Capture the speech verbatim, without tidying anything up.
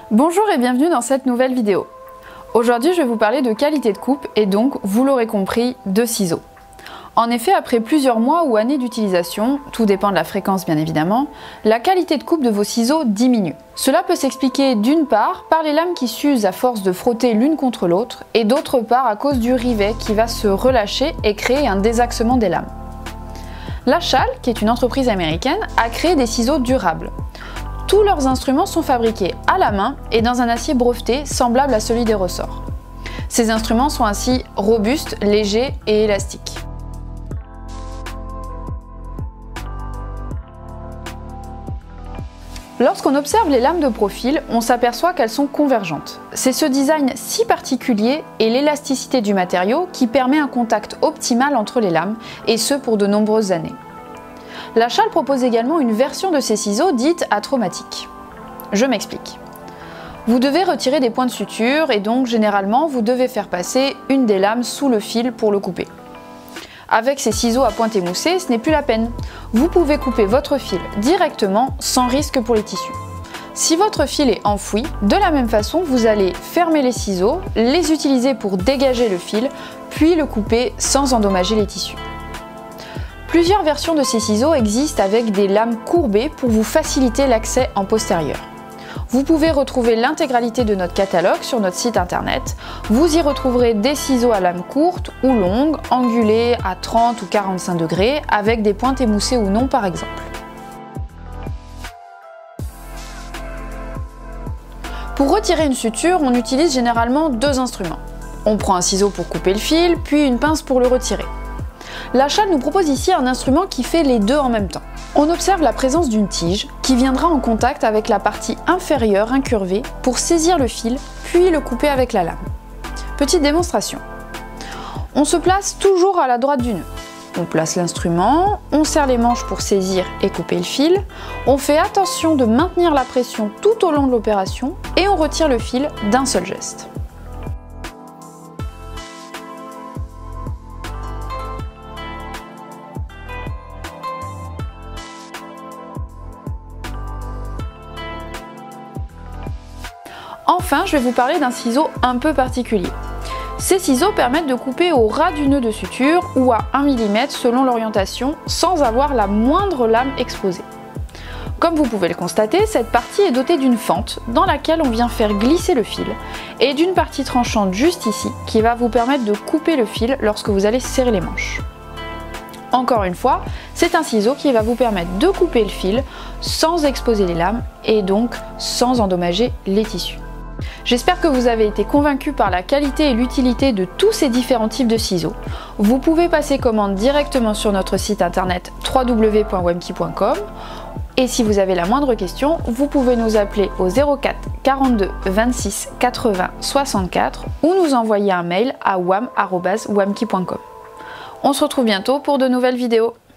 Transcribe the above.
Bonjour et bienvenue dans cette nouvelle vidéo. Aujourd'hui, je vais vous parler de qualité de coupe et donc, vous l'aurez compris, de ciseaux. En effet, après plusieurs mois ou années d'utilisation, tout dépend de la fréquence bien évidemment, la qualité de coupe de vos ciseaux diminue. Cela peut s'expliquer d'une part par les lames qui s'usent à force de frotter l'une contre l'autre et d'autre part à cause du rivet qui va se relâcher et créer un désaxement des lames. Lachal, qui est une entreprise américaine, a créé des ciseaux durables. Tous leurs instruments sont fabriqués à la main et dans un acier breveté semblable à celui des ressorts. Ces instruments sont ainsi robustes, légers et élastiques. Lorsqu'on observe les lames de profil, on s'aperçoit qu'elles sont convergentes. C'est ce design si particulier et l'élasticité du matériau qui permet un contact optimal entre les lames, et ce pour de nombreuses années. Lachal propose également une version de ces ciseaux dite achromatique. Je m'explique. Vous devez retirer des points de suture et donc généralement vous devez faire passer une des lames sous le fil pour le couper. Avec ces ciseaux à pointe émoussée, ce n'est plus la peine. Vous pouvez couper votre fil directement sans risque pour les tissus. Si votre fil est enfoui, de la même façon, vous allez fermer les ciseaux, les utiliser pour dégager le fil, puis le couper sans endommager les tissus. Plusieurs versions de ces ciseaux existent avec des lames courbées pour vous faciliter l'accès en postérieur. Vous pouvez retrouver l'intégralité de notre catalogue sur notre site internet. Vous y retrouverez des ciseaux à lames courtes ou longues, angulés à trente ou quarante-cinq degrés, avec des pointes émoussées ou non par exemple. Pour retirer une suture, on utilise généralement deux instruments. On prend un ciseau pour couper le fil, puis une pince pour le retirer. Lachal nous propose ici un instrument qui fait les deux en même temps. On observe la présence d'une tige qui viendra en contact avec la partie inférieure incurvée pour saisir le fil, puis le couper avec la lame. Petite démonstration. On se place toujours à la droite du nœud. On place l'instrument, on serre les manches pour saisir et couper le fil, on fait attention de maintenir la pression tout au long de l'opération et on retire le fil d'un seul geste. Enfin, je vais vous parler d'un ciseau un peu particulier. Ces ciseaux permettent de couper au ras du nœud de suture ou à un millimètre selon l'orientation sans avoir la moindre lame exposée. Comme vous pouvez le constater, cette partie est dotée d'une fente dans laquelle on vient faire glisser le fil et d'une partie tranchante juste ici qui va vous permettre de couper le fil lorsque vous allez serrer les manches. Encore une fois, c'est un ciseau qui va vous permettre de couper le fil sans exposer les lames et donc sans endommager les tissus. J'espère que vous avez été convaincus par la qualité et l'utilité de tous ces différents types de ciseaux. Vous pouvez passer commande directement sur notre site internet w w w point wemkey point com et si vous avez la moindre question, vous pouvez nous appeler au zéro quatre quarante-deux vingt-six quatre-vingts soixante-quatre ou nous envoyer un mail à wam arobase wemkey point com. On se retrouve bientôt pour de nouvelles vidéos.